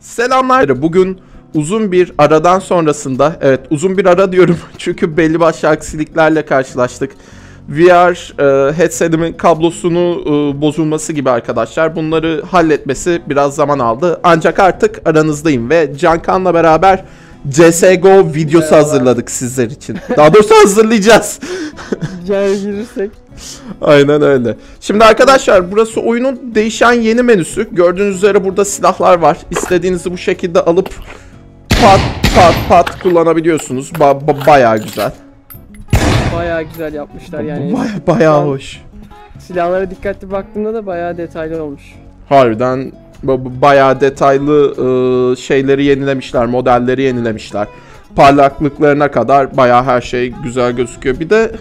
Selamlar. Bugün uzun bir aradan sonrasında, evet uzun bir ara diyorum çünkü belli başlı aksiliklerle karşılaştık. VR headsetimin kablosunu bozulması gibi arkadaşlar. Bunları halletmesi biraz zaman aldı. Ancak artık aranızdayım ve Cankan'la beraber CSGO videosu hazırladık sizler için. Daha doğrusu hazırlayacağız. Girirsek. Aynen öyle. Şimdi arkadaşlar burası oyunun değişen yeni menüsü. Gördüğünüz üzere burada silahlar var. İstediğinizi bu şekilde alıp pat kullanabiliyorsunuz. Bayağı güzel. Bayağı güzel yapmışlar yani. Bayağı hoş. Silahlara dikkatli baktığımda da bayağı detaylı olmuş. Harbiden bayağı detaylı şeyleri yenilemişler, modelleri yenilemişler. Parlaklıklarına kadar bayağı her şey güzel gözüküyor. Bir de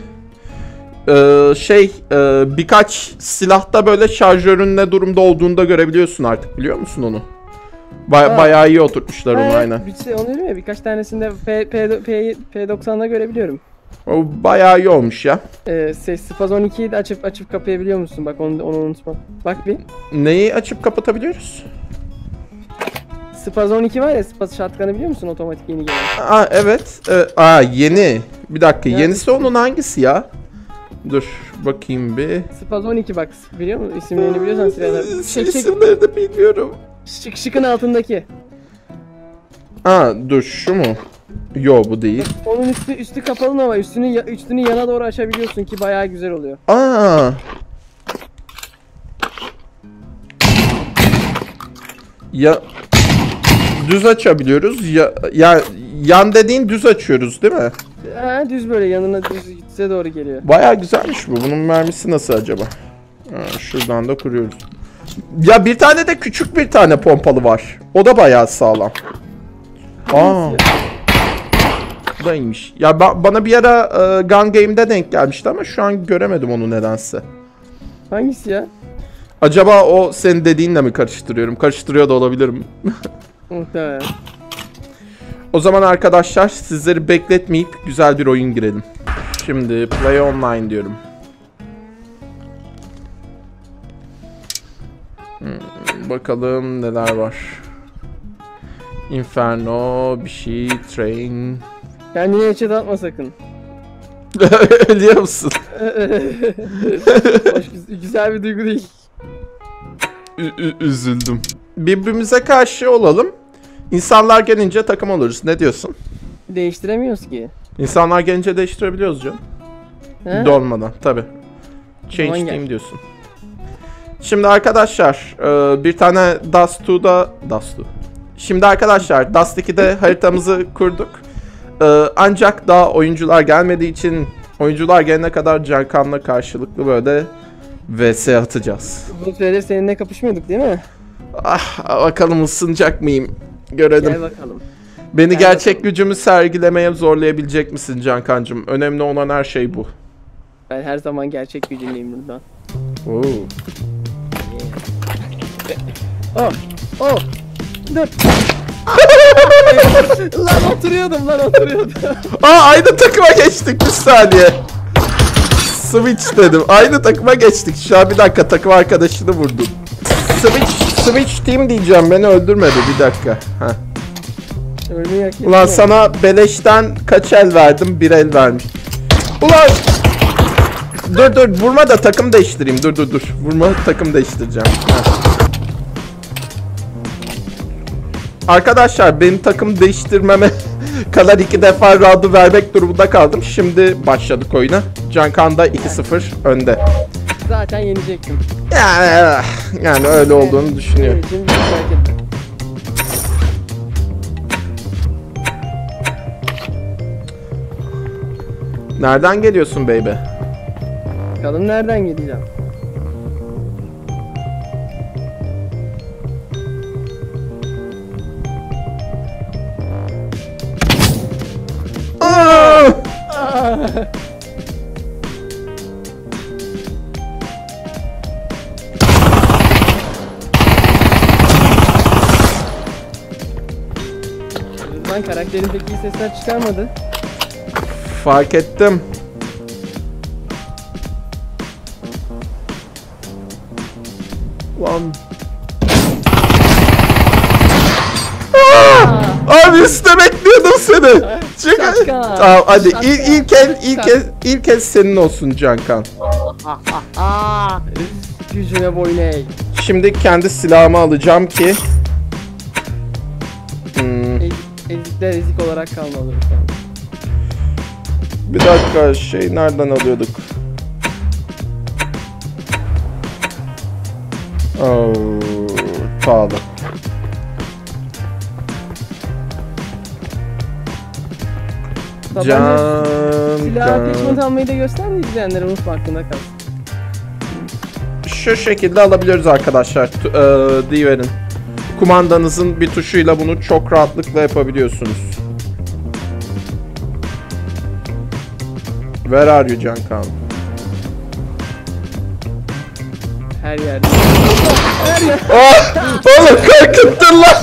birkaç silahta böyle şarjörün ne durumda olduğunu da görebiliyorsun artık, biliyor musun onu? Bayağı iyi oturtmuşlar onu, aynen. Onu diyorum ya, birkaç tanesinde P90'da görebiliyorum. O bayağı iyi olmuş ya. Spaz 12'yi de açıp kapayabiliyor musun? Bak onu unutma. Bak bir. Neyi açıp kapatabiliyoruz? Spaz 12 var ya, Spaz shotgun'ı biliyor musun, otomatik yeni gelen? Aa evet. Yeni. Bir dakika, yenisi onun hangisi ya? Dur bakayım bir. Spaz 12 bak, biliyor musun? İsimlerini biliyorsan silahlar. İsimlerini de bilmiyorum. Şıkın altındaki. Dur şu mu? Yo, bu değil. Onun üstü kapalı ama üstünü yana doğru açabiliyorsun ki bayağı güzel oluyor. Ya düz açabiliyoruz. Ya yan dediğin düz açıyoruz değil mi? Düz böyle yanına düze doğru geliyor. Bayağı güzelmiş bu. Bunun mermisi nasıl acaba? Şuradan da kuruyoruz. Ya bir tane de küçük bir tane pompalı var. O da bayağı sağlam. Bu da iyiymiş. Ya bana bir ara Gun Game'de denk gelmişti ama şu an göremedim onu nedense. Hangisi ya? Acaba o senin dediğinle mi karıştırıyorum? Karıştırıyor da olabilirim. Muhtemelen. O zaman arkadaşlar sizleri bekletmeyip güzel bir oyun girelim. Şimdi Play Online diyorum. Bakalım neler var. Inferno, bir şey, Train. Kendine headshot atma sakın. Biliyor musun? Güzel bir duygu değil. Üzüldüm. Birbirimize karşı olalım. İnsanlar gelince takım oluruz. Ne diyorsun? Değiştiremiyoruz ki. İnsanlar gelince değiştirebiliyoruz canım. Dolmadan tabi. Change team diyorsun. Şimdi arkadaşlar bir tane Dust 2'da Şimdi arkadaşlar Dust 2'de haritamızı kurduk. Ancak daha oyuncular gelmediği için oyuncular gelene kadar Cankan'la karşılıklı böyle vs atacağız. Bu süredir seninle kapışmıyorduk değil mi? Bakalım ısınacak mıyım? Görelim. Gel bakalım. Beni gerçek gücümü sergilemeye zorlayabilecek misin Cankancığım? Önemli olan her şey bu. Ben her zaman gerçek gücümleyim buradan. Dur. lan oturuyordum. Aynı takıma geçtik, bir saniye. Switch dedim. Aynı takıma geçtik. Şu an bir dakika, takım arkadaşını vurdum. Switch team diyeceğim, beni öldürmedi, bir dakika. Ulan sana beleşten kaç el verdim? Bir el vermiş. Ulan! Dur vurma da takım değiştireyim. Dur. Vurma, takım değiştireceğim. Arkadaşlar benim takım değiştirmeme kadar 2 defa round'u vermek durumunda kaldım. Şimdi başladık oyuna. Cankan da 2-0 önde. Zaten yenecektim. Yani öyle olduğunu düşünüyorum. Nereden geliyorsun baby? Bakalım nereden geleceğim? Lan karakterin pek iyi sesler çıkarmadı. Fark ettim. Lan. üstte bekliyordum seni. Şaka. Tamam hadi Şaka. ilk el senin olsun Cankan. Gücüne boyun eğ. Şimdi kendi silahımı alacağım ki. Ezikler ezik olarak kalmalı. Bir dakika nereden alıyorduk? Pahalı. Silah attachment almayı da göster de izleyenlere unutma, aklında kalsın. Şu şekilde alabiliyoruz arkadaşlar. Diverin. Kumandanızın bir tuşuyla bunu çok rahatlıkla yapabiliyorsunuz. Where are you Cankan? Her yerde. Her yer. Oğlum korkuttun lan.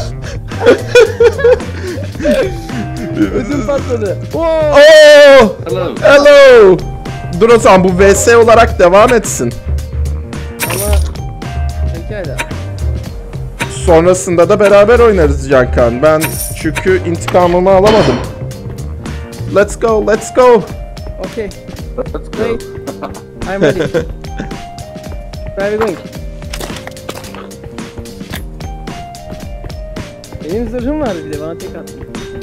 Ödüm patladı. Oh! Hello. Hello. Dur o zaman bu VS olarak devam etsin. Ama pekala. Sonrasında da beraber oynarız Cankan. Ben çünkü intikamımı alamadım. Let's go, let's go. Okay. Let's go. Wait. I'm ready. Where are we going? Benim zırhım vardı bir de, bana tek attı.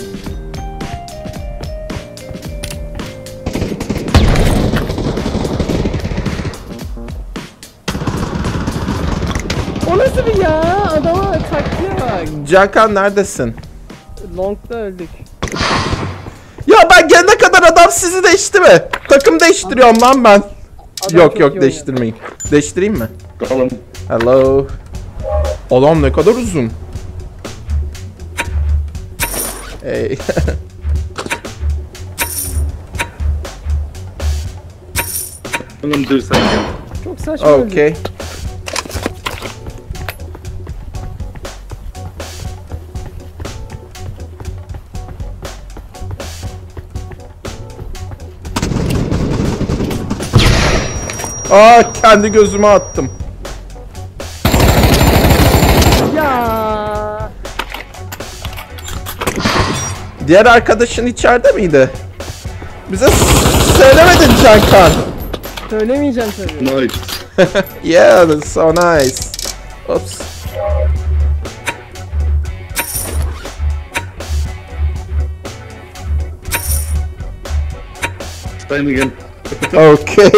O nasıl bir ya? Adama taktiğe bak. Cankan neredesin? Long'da öldük. Ya ben gelene kadar adam sizi değişti mi? Takım değiştiriyorum lan ben. Adam Yok çok yok iyi değiştirmeyin. Değiştireyim mi? Call him. Hello. Adam ne kadar uzun. Hey. I'm gonna do something. oynuyor. Çok saçma öldük. Okay. Kendi gözüme attım. Ya. Diğer arkadaşın içeride miydi? Bize söylemedin Cankan. Söylemeyeceğim tabii. Nice. Yeah, that's so nice. Oops. Time again. Okay.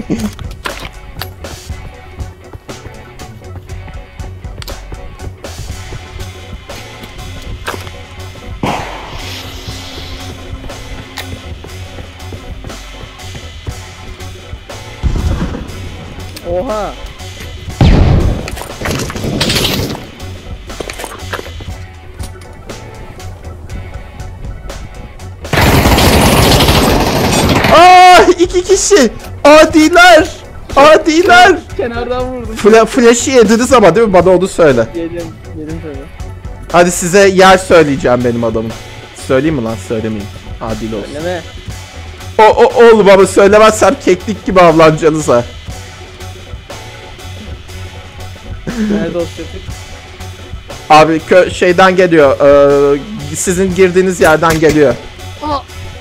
Oha. İki kişi. Adiler. Adiler. Kenardan vurdum. Flash'ı yediniz ama değil mi? Bana onu söyle. Yedim tabii. Hadi size yer söyleyeceğim benim adamın. Söyleyeyim mi lan? Söylemeyeyim. Adil olsun. Söyleme. Oğlum ama söylemezsem keklik gibi avlanacaksınız ha. Nerede o çocuk? Abi şeyden geliyor. Sizin girdiğiniz yerden geliyor. Aa.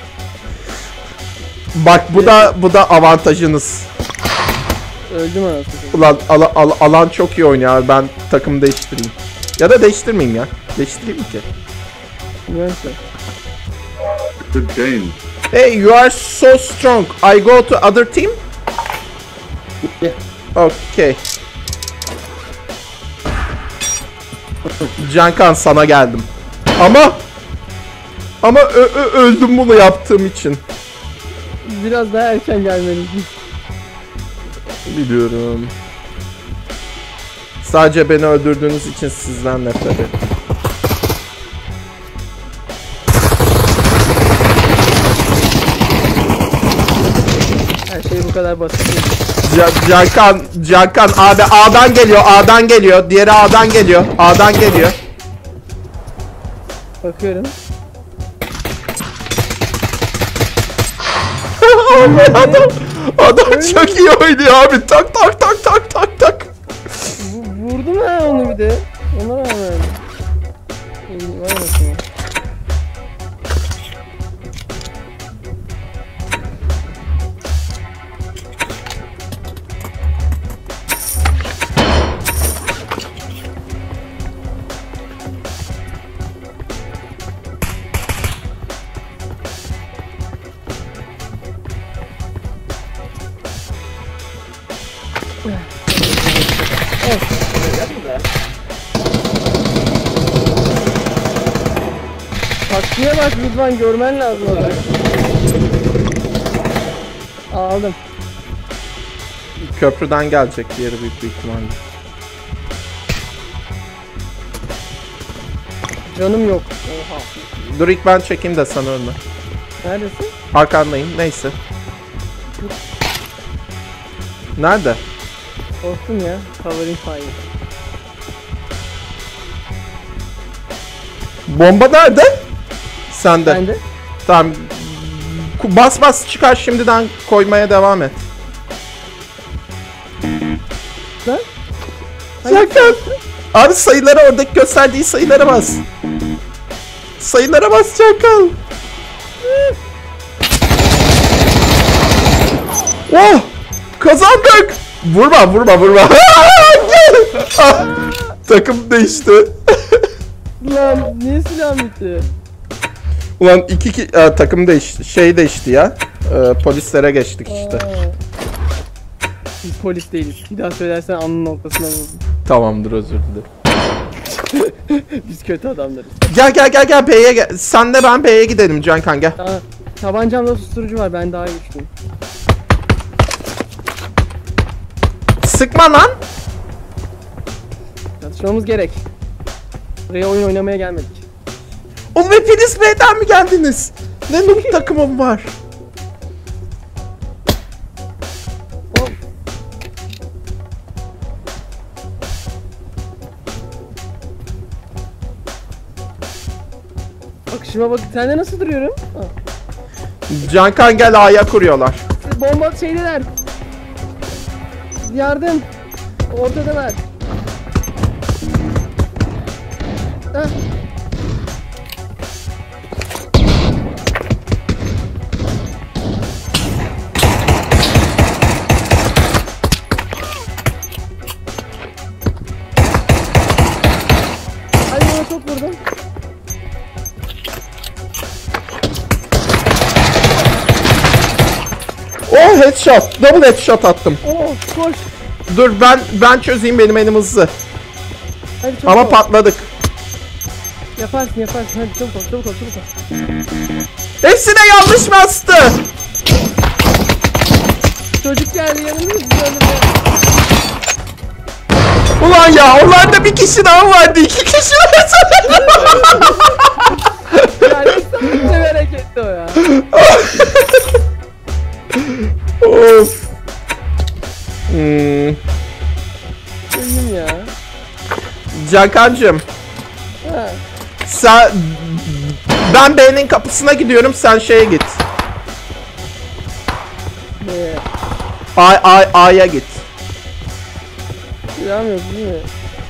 Bak bu da avantajınız. Öldüm anasını. Ulan alan çok iyi oynuyor abi. Ben takım değiştireyim. Ya da değiştirmeyeyim ya. Değiştireyim mi ki? Neyse. Good game. Hey, you are so strong. I go to other team? Yeah. Okay. Cankan sana geldim. Ama öldüm bunu yaptığım için. Biraz daha erken gelmeliydin. Biliyorum. Sadece beni öldürdüğünüz için sizden nefret ederim. Her şey bu kadar basit. Cankan abi A'dan geliyor. Diğeri A'dan geliyor. Bakıyorum. Adam çok iyi oynuyor abi. Tak. Vurdum ha onu bir de. Ona rağmen. Vay anasını. Taktiğe bak Rıdvan, görmen lazım orada. Aldım. Köprüden gelecek diğeri büyük bir ihtimalle. Canım yok. Oha. Dur ilk ben çekeyim de sana önüne. Neredesin? Arkandayım. Neyse. Nerede? Korktum ya. Covering fire. Bomba nerede? Sende. Ben de. Tamam. Bas bas çıkar, şimdiden koymaya devam et. Lan? Sakın. Abi sayılara, oradaki gösterdiği sayılara bas. Sayılara bas Çakal. Oh! Kazandık. Vurma. Ah, takım değişti. Lan niye silahım bitti? Ulan takım değişti. Şey değişti ya. Polislere geçtik işte. Biz polis değiliz. Bir daha söylersen alnının ortasına vurdum. Tamamdır, özür dilerim. Biz kötü adamlarız. Gel B'ye gel. Sen de ben B'ye gidelim Cankan, gel. Tabancamda susturucu var, ben daha güçlüyüm. Sıkma lan. Çalışmamız gerek. Buraya oyun oynamaya gelmedik. Oğlum hepiniz B'den mi geldiniz? Ne noob takımım var. Oğlum. Bakışıma bak, sen de nasıl duruyorum? Cankan gel, A'ya kuruyorlar. Bomba şeydeler. Yardım. Ortadalar. Hah. Hadi bana top vurdum. Oh, headshot. Double headshot attım. Oh, koş. Dur ben çözeyim, benim elim hızlı. Hadi çabuk Ama ol. patladık. Yaparsın. Hadi çabuk ol. Hepsine yanlış bastı. Çocuk geldi yanımda, bizi öldürdü. Ulan ya, onlarda bir kişi daha vardı. 2 kişi var. Yani İstanbul'da bir hareketti o ya. Of. Öldüm ya. Cankancığım. Ha. Ben B'nin kapısına gidiyorum, sen şeye git. Ne? A'ya git. Silahım yok değil mi?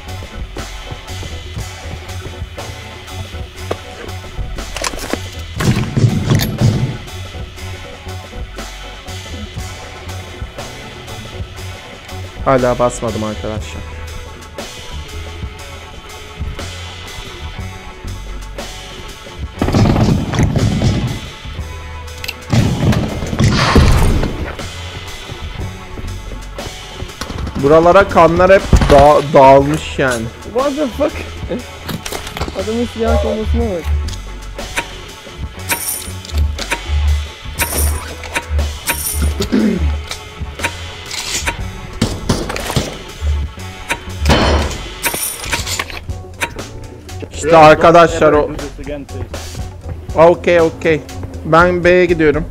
Hala basmadım arkadaşlar. Buralara kanlar hep dağılmış yani. What the fuck? Adamın silah kombosuna bak. İşte arkadaşlar o. Okey. Ben B'ye gidiyorum.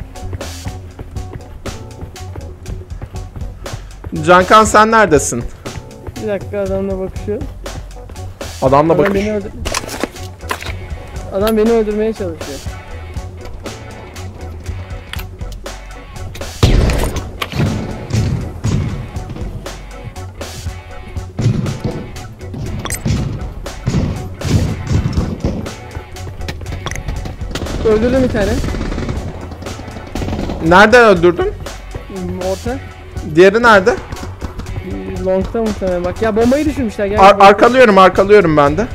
Cankan sen neredesin? Bir dakika, adamla bakışıyor. Adamla Adam bakış. Adam beni öldürmeye çalışıyor. Öldürdüm bir tane. Nereden öldürdün? Orta. Diğeri nerede? Long'ta muhtemelen. Bak ya, bombayı düşürmüşler. Gel. Arkalıyorum ben de.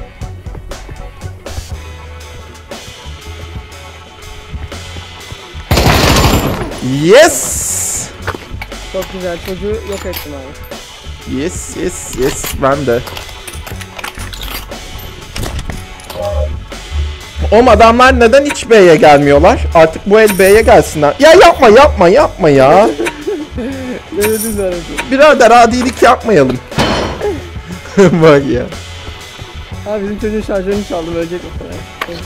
Yes! Çok güzel. Çocuğu yok ettim abi. Yes yes yes ben de. Oğlum adamlar neden hiç B'ye gelmiyorlar? Artık bu el B'ye gelsinler. Ya yapma ya. Denedim zaten. Birader adilik yapmayalım. Bak ya. Abi bizim çocuğun şarjörünü çaldım, ölecek muhtemelen.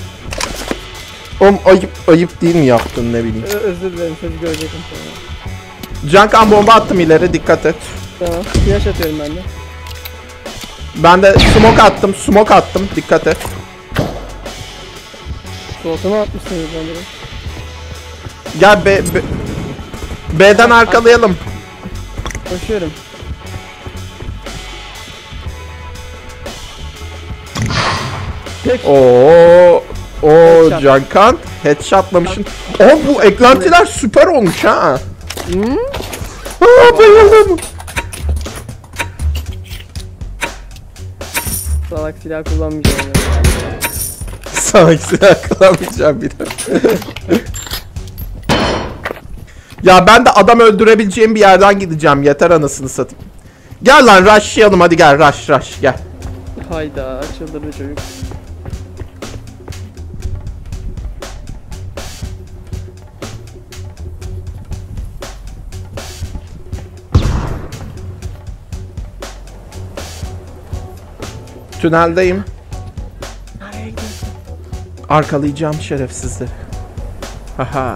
Oğlum ayıp değil mi yaptın ne bileyim. Özür dilerim, çocuk ölecek muhtemelen. Cankan bomba attım ileri, dikkat et. Tamam, flash atıyorum ben de. Ben de smoke attım dikkat et. Soğutunu atmışsınız ben de. Gel B'den arkalayalım. Koşuyorum. Peki. Oo Headshot. Cankan headshotlamışsın. Bu eklentiler süper olmuş ha. Bayıldım. Salak silah kullanmayacağım ya. Sana silah kılamayacağım bir daha. Ya ben de adam öldürebileceğim bir yerden gideceğim. Yeter anasını satayım. Gel lan rushlayalım hadi gel rush gel. Hayda, çıldırdı çocuk. Tüneldeyim. Arkalayacağım şerefsizleri. Haha.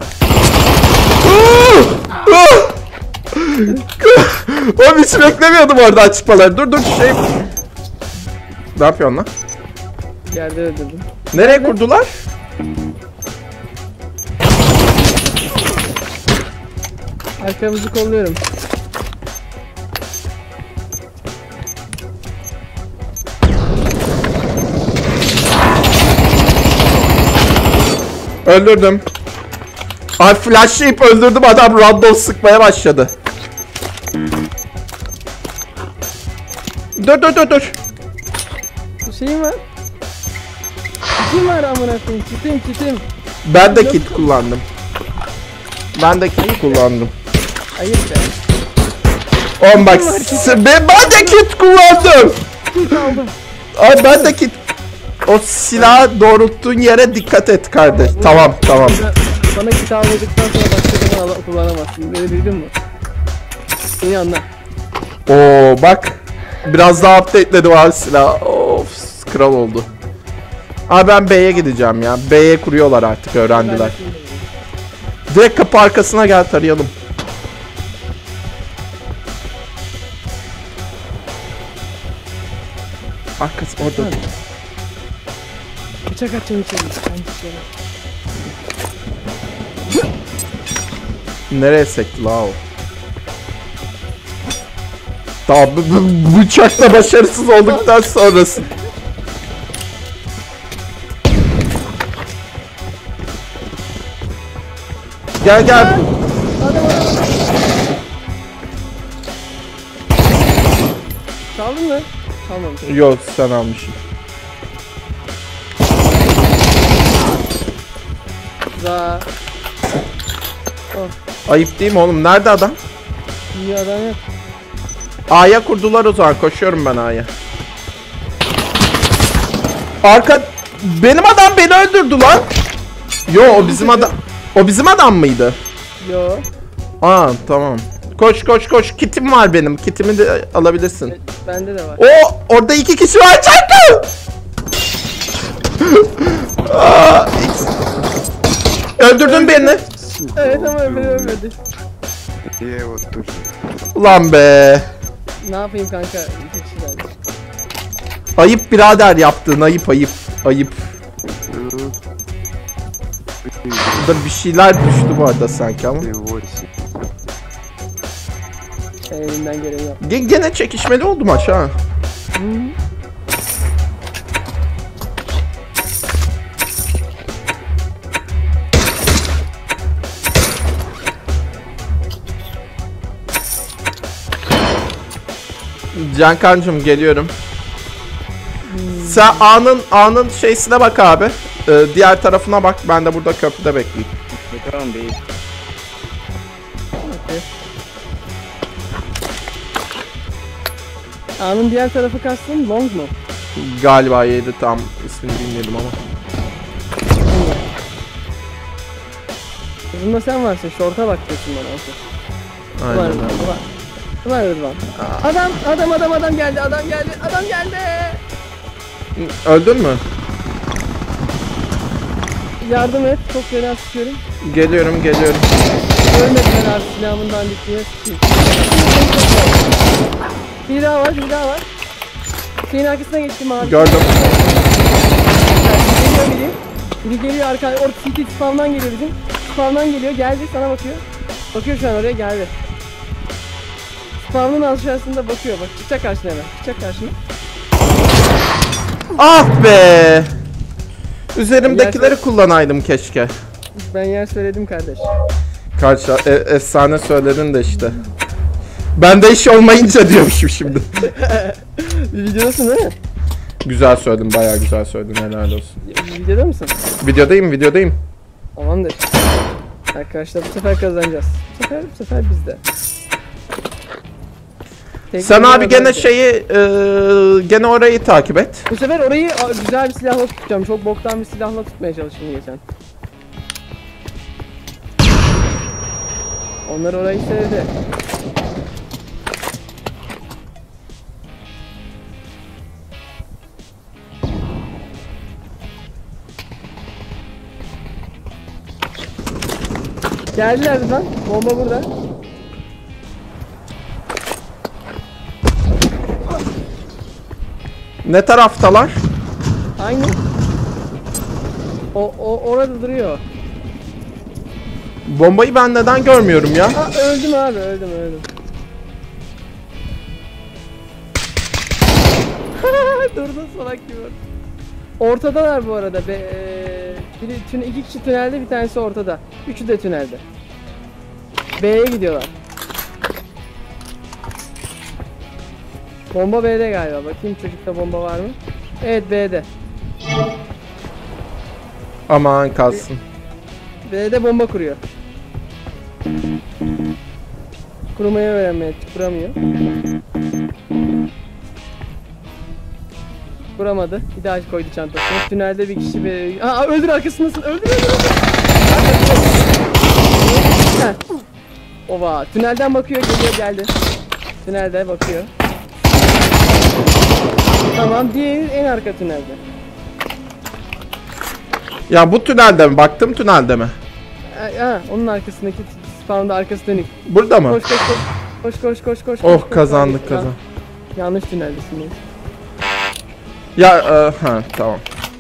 Oğlum hiç beklemiyordum orada çıkmaları. Dur şey. Ne yapıyorsun lan? Yerde öldürdüm. Nereye kurdular? Arkamızı kolluyorum. Öldürdüm. Ay flashlayıp öldürdüm, adam random sıkmaya başladı. Dur. Bu şeyim var. Kitim var amına koyayım. Kitim. Ben de kit kullandım. Hayır be. Oğlum bak ben de kit kullandım. Kit aldım. Ay ben de kit. O silahı doğrulttuğun yere dikkat et kardeş. Tamam. Bana kit almadıktan sonra başka zaman kullanamazsın. Beni duydun mu? Beni anla. Oo bak. Biraz daha updateledim abi silah. Of kral oldu. Abi ben B'ye gideceğim ya. B'ye kuruyorlar artık, öğrendiler. Direkt kapı arkasına gel tarayalım. Arkası orada. Bıçak atacağım içeri. Nereye sekti la o? Daha bıçakla başarısız olduktan sonrası. Gel. Çaldın mı? Çalmamış. Yok sen almışsın. Za. Ayıp değil mi oğlum? Nerede adam? İyi adam yok. A'ya kurdular o zaman. Koşuyorum ben A'ya. Benim adam beni öldürdü lan. Yo o bizim adam mıydı? Yo. Aa tamam. Koş. Kitim var benim. Kitimi de alabilirsin. Bende de var. Orada 2 kişi var. Çarptı. Öldürdün birini. Evet ama beni ölmedi. Ulan be. Ne yapayım kanka? İki kişiler. Ayıp birader yaptığın, ayıp. Burada bir şeyler düştü bu arada sanki ama. Ben elimden geleni yap. Gene çekişmeli oldu maç ha. Cankancım geliyorum. Sen A'nın şeysine bak abi. Diğer tarafına bak. Ben de burada köprüde bekleyeyim. Tamam değil. A'nın diğer tarafı kastın long mu? Galiba yedi, tam ismini bilmiyordum ama. Uzunda sen varsın, short'a bak diyorsun bana. Aynen Var, öyle. var. Var Rıdvan. Adam geldi, adam geldi. Öldün mü? Yardım et, çok fena sıkıyorum. Geliyorum. Ölmediler abi, silahımın dandikliğine sıkayım. Bir daha var. Şeyin arkasına geçtim abi. Gördüm. Biri geliyor arka, orta CT spawn'dan geliyor bizim. Spawn'dan geliyor, geldi sana bakıyor. Bakıyor şu an oraya, geldi. Spawn'ın aşağısında bakıyor, bak çıkacak karşına hemen. Ah be! Üzerimdekileri kullanaydım keşke. Ben yer söyledim kardeş. Karşı efsane söyledin de işte. Bende iş olmayınca diyormuşum şimdi. Videodasın değil mi? Güzel söyledin, bayağı güzel söyledin, helal olsun. Videoda mısın? Videodayım. Tamamdır. Arkadaşlar bu sefer kazanacağız. Bu sefer bizde. Sen abi gene gene orayı takip et. Bu sefer orayı güzel bir silahla tutacağım. Çok boktan bir silahla tutmaya çalıştım geçen. Onlar orayı sevdi. Geldiler lan. Bomba burada. Ne taraftalar? Hangi? Orada duruyor. Bombayı ben neden görmüyorum ya? Öldüm abi, öldüm. Durdun salak gibi. Ortadalar bu arada. İki kişi tünelde, bir tanesi ortada. Üçü de tünelde. B'ye gidiyorlar. Bomba B'de galiba. Bakayım çocukta bomba var mı? Evet, B'de. Aman kalsın. B'de bomba kuruyor. Kurmayı öğrenmeye kuramıyor. Kuramadı. Bir daha koydu çantasına. Tünelde bir kişi bir... öldür, arkasındasın. Öldür. Heh. Ova. Tünelden bakıyor, geldi. Tünelde bakıyor. Tamam, diğeri en arka tünelde. Ya bu tünelde mi? Baktım tünelde mi? Onun arkasındaki spawn'da arkası dönük. Burada mı? Koş. Oh, kazandık. Yanlış tüneldesin. Ya tamam.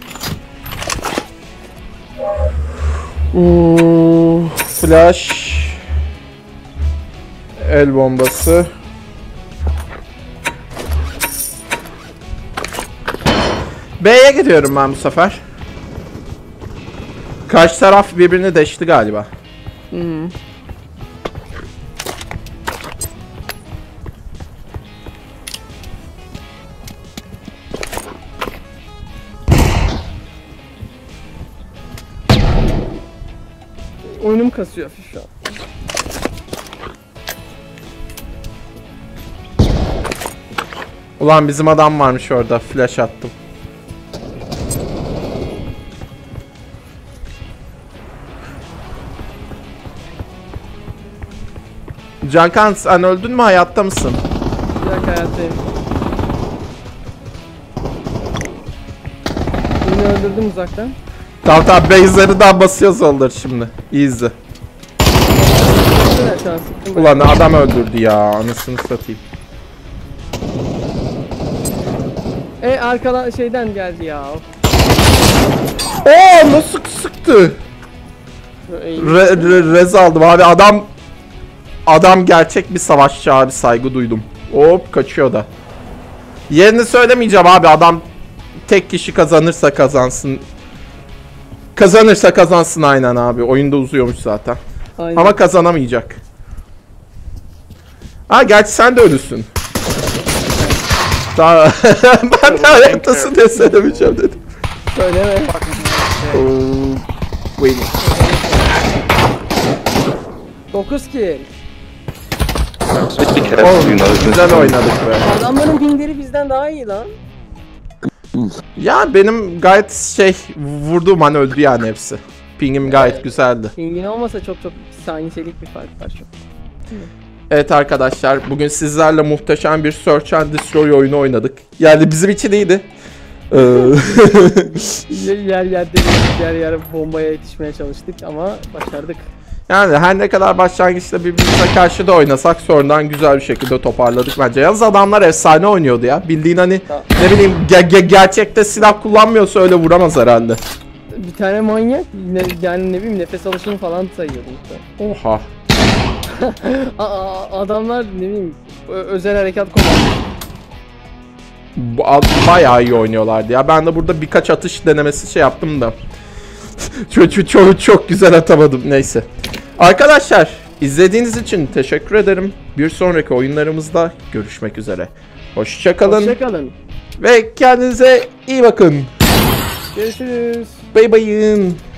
Flash. El bombası. B'ye gidiyorum ben bu sefer. Karşı taraf birbirini deşti galiba. Oyunum kasıyor hafif şu an. Ulan bizim adam varmış orada. Flash attım. Cankan, sen öldün mü, hayatta mısın? Bir dakika, hayattayım. Yine öldürdüm uzaktan. Tamam base'leri daha basıyoruz olur şimdi. Easy. Şu an sıktım. Ulan adam öldürdü ya, anasını satayım. Arkadan şeyden geldi ya. Oo, nasıl sıktı? Rez aldım abi, adam gerçek bir savaşçı abi, saygı duydum. Hop kaçıyor da. Yerini söylemeyeceğim abi, adam tek kişi kazanırsa kazansın. Kazanırsa kazansın aynen abi, oyunda uzuyormuş zaten. Aynen. Ama kazanamayacak. Gerçi sen de ölüsün. Daha ben de ayaktasın diye söylemeyeceğim dedim. Söyleme. Waiting. 9 kill. Be careful, Oğlum you know. güzel oynadık be. Adamların pingleri bizden daha iyi lan. Ya benim gayet vurduğum an öldü yani hepsi. Pingim gayet güzeldi. Pingin olmasa çok saniyelik bir fark var çok. Evet arkadaşlar, bugün sizlerle muhteşem bir Search and Destroy oyunu oynadık. Yani bizim için iyiydi. yer yer bombaya yetişmeye çalıştık ama başardık. Yani her ne kadar başlangıçta birbirimize karşı da oynasak sonradan güzel bir şekilde toparladık bence. Yalnız adamlar efsane oynuyordu ya. Bildiğin hani ne bileyim gerçekte silah kullanmıyorsa öyle vuramaz herhalde. Bir tane manyak yani ne bileyim nefes alışını falan sayıyordu işte. Oha. Adamlar ne bileyim özel harekat komandı. Bayağı iyi oynuyorlardı ya. Ben de burada birkaç atış denemesi yaptım da. çok güzel atamadım. Neyse. Arkadaşlar izlediğiniz için teşekkür ederim. Bir sonraki oyunlarımızda görüşmek üzere. Hoşça kalın. Ve kendinize iyi bakın. Görüşürüz. Bay bayın.